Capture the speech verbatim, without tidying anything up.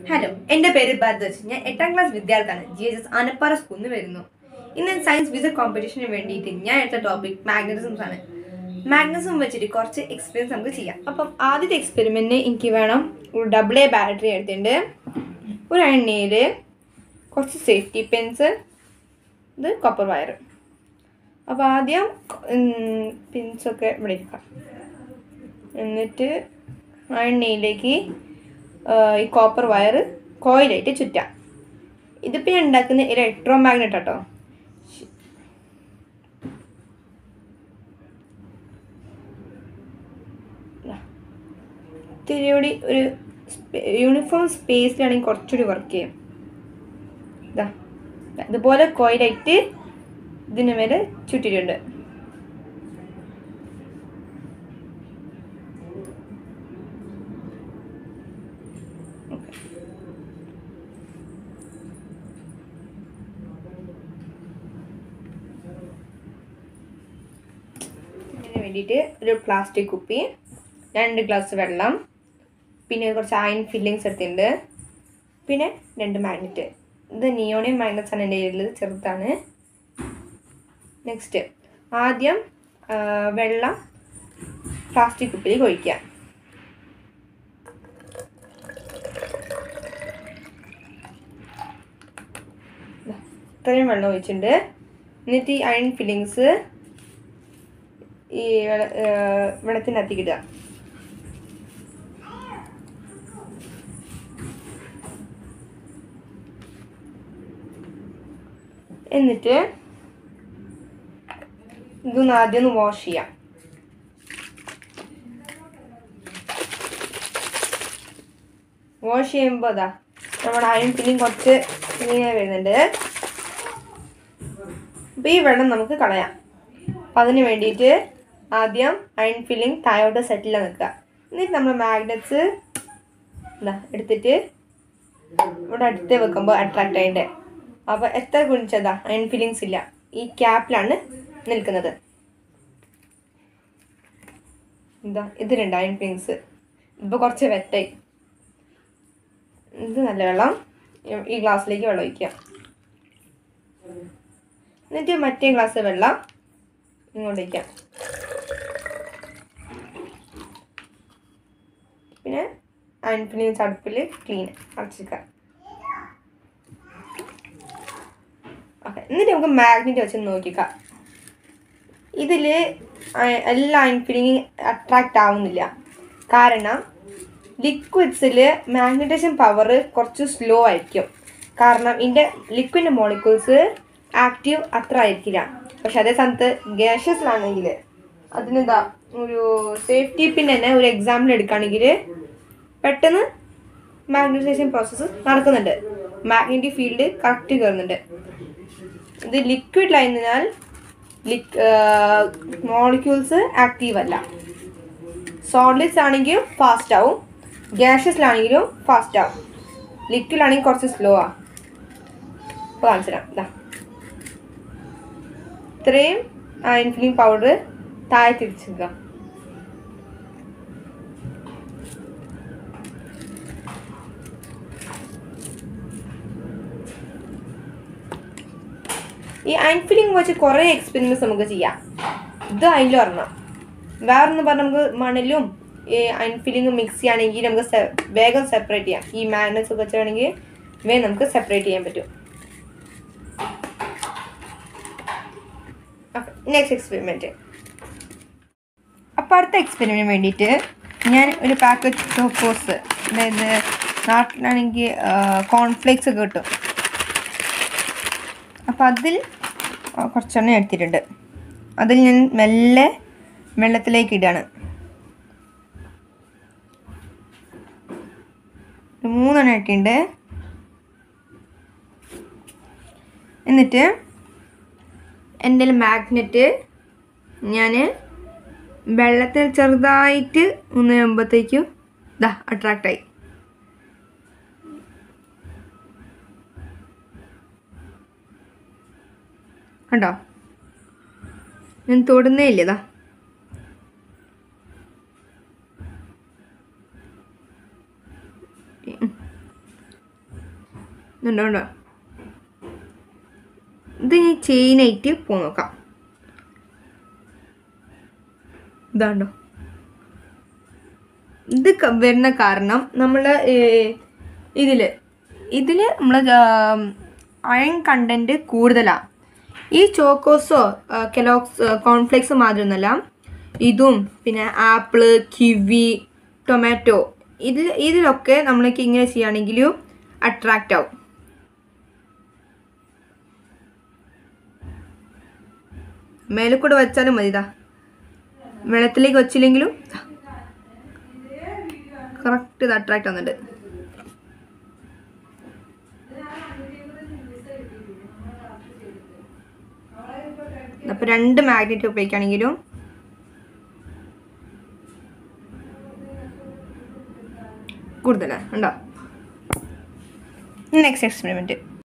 Hello, എൻ്റെ പേര് ബാരദ്വേജ്. ഞാൻ എട്ടാം ക്ലാസ് വിദ്യാർത്ഥിയാണ്. ജി എച്ച് എസ് ആനപ്പാറ സ്കൂളിൽ നിന്ന് വരുന്നു. ഇന്ന് സയൻസ് വിസിറ്റ് കോമ്പറ്റീഷന് വേണ്ടിയിട്ട് ഞാൻ എടുത്ത ടോപ്പിക് മാഗ്നറ്റിസംസ് ആണ്. മാഗ്നറ്റിസം വെച്ചിട്ട് കുറച്ച് എക്സ്പീരിയൻസ് നമുക്ക് ചെയ്യാം. അപ്പം ആദ്യത്തെ എക്സ്പെരിമെൻറ്റിന് എനിക്ക് വേണം ഒരു ഡബിൾ എ ബാറ്ററി എടുത്തിട്ടുണ്ട്, ഒരു എണ്ണയിൽ കുറച്ച് സേഫ്റ്റി പിൻസ്, ഇത് കോപ്പർ വയർ. അപ്പോൾ ആദ്യം പിൻസൊക്കെ ഇവിടെ ഇരിക്കാം. എന്നിട്ട് ആ എണ്ണയിലേക്ക് ഈ കോപ്പർ വയർ കോയിലായിട്ട് ചുറ്റാം. ഇതിപ്പോൾ ഞാൻ ഉണ്ടാക്കുന്ന ഇലക്ട്രോ മാഗ്നറ്റ് കേട്ടോ. ഇത്തിരി ഒരു യൂണിഫോം സ്പേസിലാണെങ്കിൽ കുറച്ചുകൂടി വർക്ക് ചെയ്യും. ഇതാ ഇതുപോലെ കോയിലായിട്ട് ഇതിന് മേലെ ചുറ്റിട്ടുണ്ട്. ഇതിന് വേണ്ടിയിട്ട് ഒരു പ്ലാസ്റ്റിക് കുപ്പി, രണ്ട് ഗ്ലാസ് വെള്ളം, പിന്നെ കുറച്ച് അയൺ ഫില്ലിങ്സ് എടുത്തിട്ടുണ്ട്, പിന്നെ രണ്ട് മാഗ്നറ്റ്. ഇത് നിയോണിയം മാഗ്നറ്റ്സ് ആണ് എൻ്റെ കയ്യിലുള്ളത്, ചെറുതാണ്. നെക്സ്റ്റ് ആദ്യം വെള്ളം പ്ലാസ്റ്റിക് കുപ്പിയിലേക്ക് ഒഴിക്കുക. ഇത്രയും വെള്ളം ഒഴിച്ചിട്ടുണ്ട്. എന്നിട്ട് ഈ അയൺ ഫില്ലിങ്സ് ഈ വെള്ളത്തിനകത്തേക്ക് ഇടുക. എന്നിട്ട് ഇതൊന്ന് ആദ്യം ഒന്ന് വാഷ് ചെയ്യാം. വാഷ് ചെയ്യുമ്പോൾ അതാ നമ്മുടെ അയൺ ഫില്ലിങ് കുറച്ച് ഇങ്ങനെ വരുന്നുണ്ട്. അപ്പോൾ ഈ വെള്ളം നമുക്ക് കളയാം. അപ്പം അതിന് വേണ്ടിയിട്ട് ആദ്യം അയൺ ഫില്ലിങ് താഴോട്ട് സെറ്റിൽ നിൽക്കുക. എന്നിട്ട് നമ്മൾ മാഗ്നറ്റ്സ് എന്താ എടുത്തിട്ട് ഇവിടെ അടുത്ത് വെക്കുമ്പോൾ അട്രാക്റ്റ് ആയിട്ട്, അപ്പോൾ എത്ര ഗുണിച്ചതാ അയൺ ഫില്ലിങ്സ് ഇല്ല, ഈ ക്യാപ്പിലാണ് നിൽക്കുന്നത്. എന്താ ഇതിലുണ്ട് അയൺ ഫില്ലിങ്സ്. ഇപ്പോൾ കുറച്ച് വെറ്റായി. ഇത് നല്ല വെള്ളം ഈ ഗ്ലാസ്സിലേക്ക് വെള്ളം ഒഴിക്കുക. എന്നിട്ട് മറ്റേ ഗ്ലാസ് വെള്ളം ഇങ്ങോട്ട് വയ്ക്കാം. പിന്നെ അയൺ ഫില്ലിങ്സ് അടുപ്പിൽ ക്ലീൻ അടച്ചിരിക്കുക. ഓക്കെ, എന്നിട്ട് നമുക്ക് മാഗ്നറ്റ് വെച്ച് നോക്കിക്കാം. ഇതിൽ എല്ലാ അയൺ ഫില്ലിങ് അട്രാക്റ്റ് ആവുന്നില്ല. കാരണം ലിക്വിഡ്സിൽ മാഗ്നറ്റൈസേഷൻ പവർ കുറച്ച് സ്ലോ ആയിരിക്കും. കാരണം ഇതിൻ്റെ ലിക്വിഡിൻ്റെ മോളിക്യൂൾസ് ആക്റ്റീവ് അത്ര ആയിരിക്കില്ല. പക്ഷെ അതേ സ്ഥാനത്ത് ഗ്യാഷ്യസിലാണെങ്കിൽ അതിനെന്താ ഒരു സേഫ്റ്റി പിൻ തന്നെ ഒരു എക്സാമ്പിൾ എടുക്കുകയാണെങ്കിൽ പെട്ടെന്ന് മാഗ്നറ്റൈസേഷൻ പ്രോസസ്സ് നടക്കുന്നുണ്ട്. മാഗ്നറ്റിക് ഫീൽഡ് കറക്റ്റ് കയറുന്നുണ്ട്. ഇത് ലിക്വിഡിലായതിനാൽ ലിക് മോളിക്യൂൾസ് ആക്റ്റീവ് അല്ല. സോളിഡ്സ് ആണെങ്കിലും ഫാസ്റ്റ് ആവും, ഗ്യാഷ്യസിലാണെങ്കിലും ഫാസ്റ്റ് ആവും. ലിക്വിഡിലാണെങ്കിൽ കുറച്ച് സ്ലോ ആണ്. ഇപ്പോൾ കാണിച്ചു തരാം. ഇതാ ഇത്രയും അയൺ ഫില്ലിങ് പൗഡർ താഴെ തിരിച്ചെടുക്കുക. ഈ അയൺ ഫില്ലിങ് വെച്ച് കുറേ എക്സ്പെരിമെൻറ്റ്സ് നമുക്ക് ചെയ്യാം. ഇത് അതിൽ വരണം. വേറൊന്ന് പറഞ്ഞാൽ നമുക്ക് മണലും ഈ അയൺ ഫില്ലിങ് മിക്സ് ചെയ്യുകയാണെങ്കിൽ നമുക്ക് വേഗം സെപ്പറേറ്റ് ചെയ്യാം. ഈ മാഗ്നറ്റ്സ് വെച്ചാണെങ്കിൽ വേഗം നമുക്ക് സെപ്പറേറ്റ് ചെയ്യാൻ പറ്റും. Next experiment. അപ്പോൾ അടുത്ത എക്സ്പെരിമെൻറ്റിന് വേണ്ടിയിട്ട് ഞാൻ ഒരു പാക്കറ്റ് ചോക്കോസ്, അതായത് നാട്ടിലാണെങ്കിൽ കോൺഫ്ലേക്സ് ഒക്കെ കിട്ടും, അപ്പോൾ അതിൽ കുറച്ചെണ്ണം എടുത്തിട്ടുണ്ട്. അതിൽ ഞാൻ മെല്ലെ വെള്ളത്തിലേക്ക് ഇടുകയാണ്. മൂന്നെണ്ണം ഇട്ടിട്ടുണ്ട്. എന്നിട്ട് എൻ്റെ മാഗ്നറ്റ് ഞാൻ വെള്ളത്തിൽ ചെറുതായിട്ട് ഒന്ന് ആകുമ്പോഴത്തേക്കും ഇതാ അട്രാക്റ്റായി. കണ്ടോ, ഞാൻ തൊടുന്നേ ഇല്ലതാ. ഉണ്ടോ ഉണ്ടോ ഇത് ഈ ചെയിനായിട്ട് പോ നോക്കാം. ഇതാണ്ടോ ഇത് വരുന്ന കാരണം നമ്മൾ ഇതിൽ ഇതിൽ നമ്മൾ അയൺ കണ്ടൻറ്റ് കൂടുതലാണ്. ഈ ചോക്കോസോ കെലോക്സ് കോൺഫ്ലേക്സ് മാതിരിയൊന്നുമല്ല. ഇതും പിന്നെ ആപ്പിള്, കിവി, ടൊമാറ്റോ ഇതിൽ ഇതിലൊക്കെ നമ്മൾക്ക് ഇങ്ങനെ ചെയ്യുകയാണെങ്കിലും അട്രാക്റ്റ് ആവും. മേലെ കൂടെ വെച്ചാലും മതി. ഇതാ വെള്ളത്തിലേക്ക് വെച്ചില്ലെങ്കിലും കറക്റ്റ് ഇത് അട്രാക്റ്റ് ആവുന്നുണ്ട്. അപ്പോൾ രണ്ട് മാഗ്നറ്റ് ഉപയോഗിക്കുകയാണെങ്കിലും കൂടുതലാണ് ഉണ്ടോ. Next experiment.